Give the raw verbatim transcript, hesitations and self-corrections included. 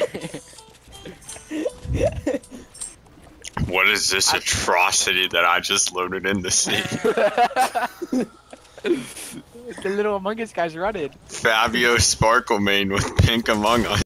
What is this atrocity that I just loaded in the sea? The little Among Us guy's running. Fabio Sparkle Main with Pink Among Us.